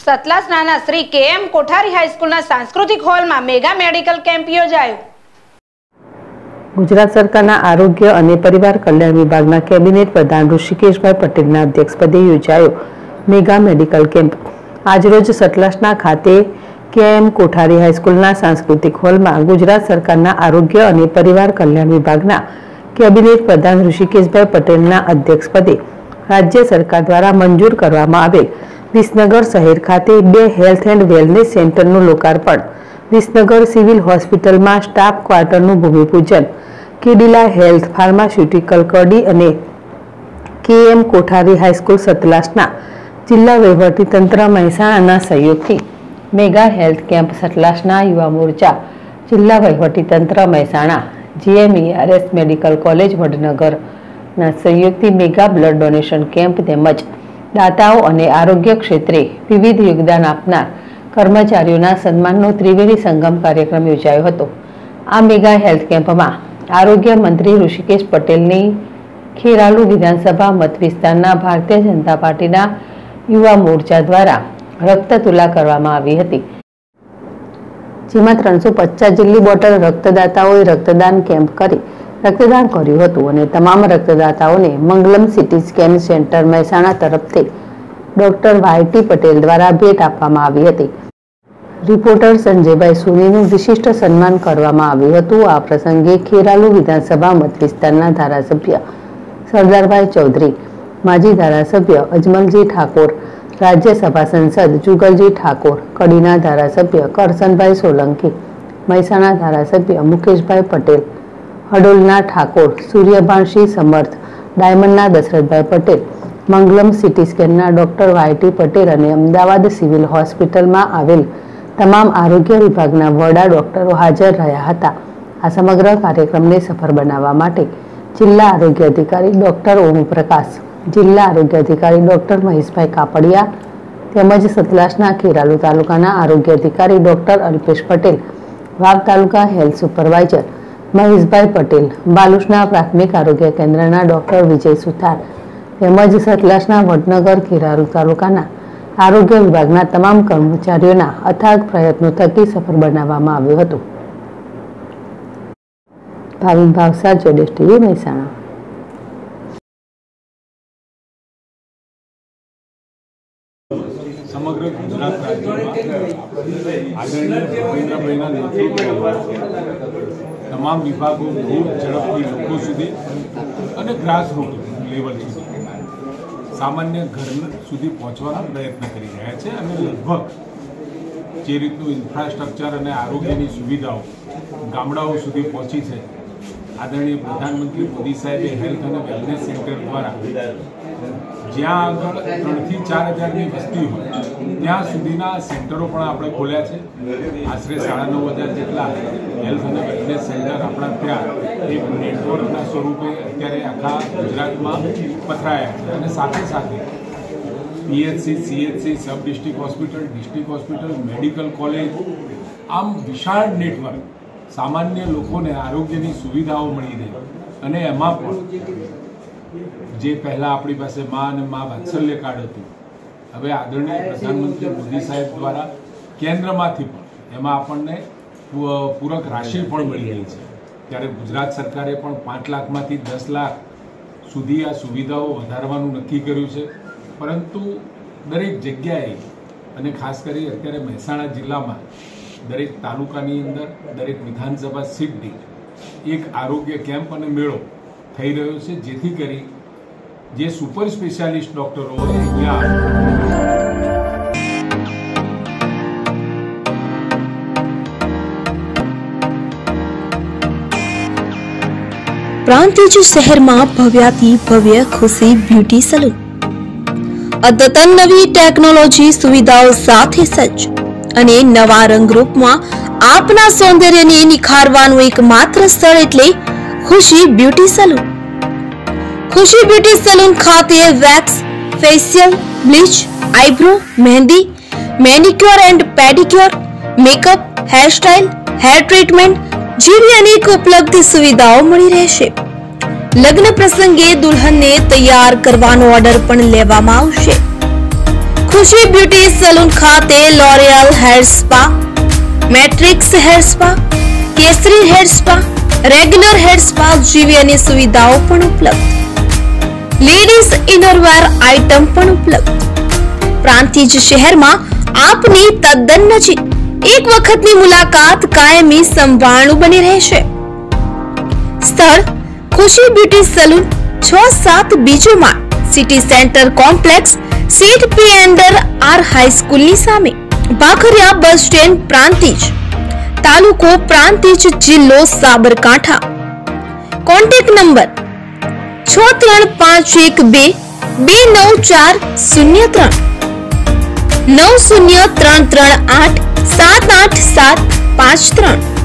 સતલાસના શ્રી કે.એમ. કોઠારી હાઈસ્કૂલના સાંસ્કૃતિક હોલમાં mega medical camp યોજાયો। ગુજરાત સરકારના આરોગ્ય અને પરિવાર કલ્યાણ વિભાગના કેબિનેટ પ્રધાન ઋષિકેશભાઈ પટેલના અધ્યક્ષપદે યોજાયો મેગા મેડિકલ કેમ્પ આજરોજ સતલાસના ખાતે કે.એમ. કોઠારી હાઈસ્કૂલના સાંસ્કૃતિક હોલમાં ગુજરાત સરકારના આરોગ્ય અને પરિવાર કલ્યાણ વિભાગના કેબિનેટ પ્રધાન ઋષિકેશભાઈ પટેલના અધ્યક્ષપદે રાજ્ય સરકાર દ્વારા મંજૂર કરવામાં આવેલ વિસનગર શહેર ખાતે 2 હેલ્થ એન્ડ વેલનેસ સેન્ટરનું લોકાર્પણ, વિસનગર સિવિલ હોસ્પિટલમાં સ્ટાફ ક્વાર્ટરનું ભૂમિપૂજન, કિડીલા હેલ્થ ફાર્માસ્યુટિકલ કડી અને કે.એમ. કોઠારી હાઈસ્કૂલ સતલાસના જિલ્લા વહીવટીતંત્ર મહેસાણાના સહયોગથી મેગા હેલ્થ કેમ્પ સતલાસના યુવા મોરચા જિલ્લા વહીવટીતંત્ર મહેસાણા GMERS મેડિકલ કોલેજ વડનગરના સહયોગથી મેગા બ્લડ ડોનેશન કેમ્પ તેમજ દાતાઓ અને આરોગ્ય ક્ષેત્રે વિવિધ યોગદાન આપનાર કર્મચારીઓના સન્માનનો ત્રિવેણી સંગમ કાર્યક્રમ યોજાયો હતો। આ મેગા હેલ્થ કેમ્પમાં આરોગ્ય મંત્રી ઋષિકેશ પટેલની ખેરાલુ વિધાનસભા મત વિસ્તારના ભારતીય જનતા પાર્ટીના યુવા મોરચા દ્વારા રક્ત તુલા કરવામાં આવી હતી, જેમાં 350 જેટલી બોટલ રક્તદાતાઓએ રક્તદાન કેમ્પ કરી રક્તદાન કર્યું હતું અને તમામ રક્તદાતાઓને Mangalam city scan centre Mehsana તરફથી ડોક્ટર YT પટેલ દ્વારા ભેટ આપવામાં આવી હતી। રિપોર્ટર સંજયભાઈ સોનીનું વિશિષ્ટ સન્માન કરવામાં આવ્યું હતું। આ પ્રસંગે ખેરાલુ વિધાનસભા મત વિસ્તારના ધારાસભ્ય સરદારભાઈ ચૌધરી, માજી ધારાસભ્ય અજમલજી ઠાકોર, રાજ્યસભા સાંસદ જુગલજી ઠાકોર, કડીના ધારાસભ્ય કરસનભાઈ સોલંકી, મહેસાણા ધારાસભ્ય મુકેશભાઈ પટેલ, હડોલના ઠાકોર સૂર્યભાનસિંહ સમર્થ, ડાયમંડના દશરથભાઈ પટેલ, મંગલમ સિટી સ્કેનના ડોક્ટર YT પટેલ અને અમદાવાદ સિવિલ હોસ્પિટલમાં આવેલ તમામ આરોગ્ય વિભાગના વડા ડોક્ટરો હાજર રહ્યા હતા। આ સમગ્ર કાર્યક્રમને સફળ બનાવવા માટે જિલ્લા આરોગ્ય અધિકારી ડોક્ટર ઓમપ્રકાશ, જિલ્લા આરોગ્ય અધિકારી ડોક્ટર મહેશભાઈ કાપડિયા તેમજ સતલાસના ખેરાલુ તાલુકાના આરોગ્ય અધિકારી ડોક્ટર અલ્પેશ પટેલ, વાવ તાલુકા હેલ્થ સુપરવાઇઝર મહેશભાઈ પટેલ, બાલુસના પ્રાથમિક આરોગ્ય કેન્દ્રના ડોક્ટર વિજય સુથાર તેમજ સતલાસના વડનગર ખેરાલુ તાલુકાના આરોગ્ય વિભાગના તમામ કર્મચારીઓના અથાગ પ્રયત્નો થકી સફળ બનાવવામાં આવ્યું હતું। ભાવિન ભાવસાર, જેડેશ ટીવી, મહેસાણા। સમગ્ર ગુજરાત રાજ્યમાં આદરણીય ભૂપેન્દ્રભાઈના નેતૃત્વમાં તમામ વિભાગો ખૂબ ઝડપથી લોકો સુધી અને ગ્રાસરૂટ લેવલ સુધી સામાન્ય ઘર સુધી પહોંચવાનો પ્રયત્ન કરી રહ્યા છે અને લગભગ જે રીતનું ઇન્ફ્રાસ્ટ્રક્ચર અને આરોગ્યની સુવિધાઓ ગામડાઓ સુધી પહોંચી છે, આદરણીય પ્રધાનમંત્રી મોદી સાહેબે હેલ્થ અને વેલનેસ સેન્ટર દ્વારા જ્યાં આગળ 3 થી 4 હજારની વસ્તી હોય ત્યાં સુધીના સેન્ટરો પણ આપણે ખોલ્યા છે। આશરે 9.5 જેટલા હેલ્થ અને વેલનેસ સેન્ટર આપણા ત્યાં એક નેટવર્કના સ્વરૂપે અત્યારે આખા ગુજરાતમાં પથરાયા છે અને સાથે સાથે PHC, CHC, sub district hospital, district hospital, medical college, આમ વિશાળ નેટવર્ક સામાન્ય લોકોને આરોગ્યની સુવિધાઓ મળી રહે અને એમાં પણ જે પહેલાં આપણી પાસે મા અને મા વાત્સલ્ય કાર્ડ હતું, હવે આદરણીય પ્રધાનમંત્રી મોદી સાહેબ દ્વારા કેન્દ્રમાંથી પણ એમાં આપણને પૂરક રાશિ પણ મળી રહી છે। ત્યારે ગુજરાત સરકારે પણ 5 લાખમાંથી 10 લાખ સુધી આ સુવિધાઓ વધારવાનું નક્કી કર્યું છે, પરંતુ દરેક જગ્યાએ અને ખાસ કરી અત્યારે મહેસાણા જિલ્લામાં દરેક તાલુકાની અંદર દરેક વિધાનસભા સીટ દીઠ એક આરોગ્ય કેમ્પ અને મેળો થઈ રહ્યો છે, જેથી કરી જે સુપર સ્પેશિયાલિસ્ટ ડોક્ટરો હોય અહીંયા પ્રાંતિજ શહેરમાં ભવ્યાથી ભવ્ય ખુશી બ્યુટી સલૂન અદ્યતન નવી ટેકનોલોજી સુવિધાઓ સાથે સજ્જ અને નવા રંગરૂપમાં આપના સૌંદર્યને નિખારવાનું એકમાત્ર સ્થળ એટલે Khushi beauty salon. Khushi beauty salon ખાતે wax, facial, bleach, eyebrow, mehndi, manicure and pedicure, makeup, hairstyle, hair treatment જેવી અનેક ઉપલબ્ધ સુવિધાઓ મળી રહેશે। લગ્ન પ્રસંગે દુલ્હનને તૈયાર કરવાનો ઓર્ડર પણ લેવામાં આવશે। ખુશી બ્યુટી સલૂન ખાતે L'Oreal hair spa, Matrix hair spa, Kesari hair spa, regular hair spa જેવી અન્ય સુવિધાઓ પણ ઉપલબ્ધ। લેડીઝ ઇનરવેર આઇટમ પણ ઉપલબ્ધ। પ્રાંતિજ શહેરમાં આપની તદ્દન નજીક એક વખતની મુલાકાત કાયમી સંભાળનું બની રહેશે। સ્થળ ખુશી બ્યુટી સલૂન 6-7 બીજો માળ, સિટી સેન્ટર કોમ્પ્લેક્સ, સીટ પી એન્ડર આર હાઈસ્કૂલની સામે, ભાખરિયા બસ સ્ટેન્ડ, પ્રાંતિજ, તાલુકો પ્રાંતિજ, જિલ્લો સાબરકાંઠા। Contact number 6351229403 903338787353।